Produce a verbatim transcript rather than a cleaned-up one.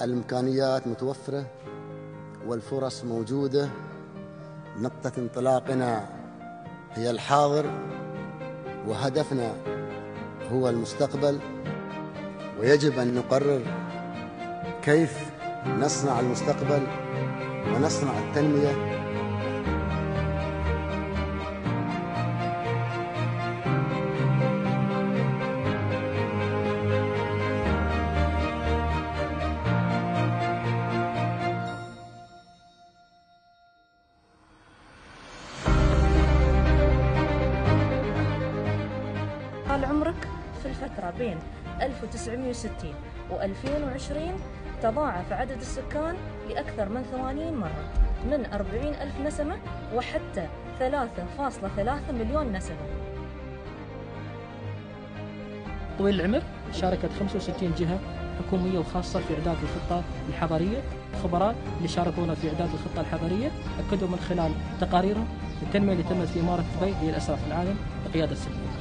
الإمكانيات متوفرة والفرص موجودة. نقطة انطلاقنا هي الحاضر، وهدفنا هو المستقبل، ويجب أن نقرر كيف نصنع المستقبل ونصنع التنمية. طال عمرك في الفترة بين ألف وتسعمئة وستين و ألفين وعشرين تضاعف عدد السكان لأكثر من ثمانين مرة، من أربعين ألف نسمة وحتى ثلاثة فاصلة ثلاثة مليون نسمة. طويل العمر شاركت خمسة وستين جهة حكومية وخاصة في إعداد الخطة الحضرية. الخبراء اللي شاركونا في إعداد الخطة الحضرية أكدوا من خلال تقاريرهم التنمية اللي تمت في إمارة دبي هي الأساس في العالم بقيادة السلمية.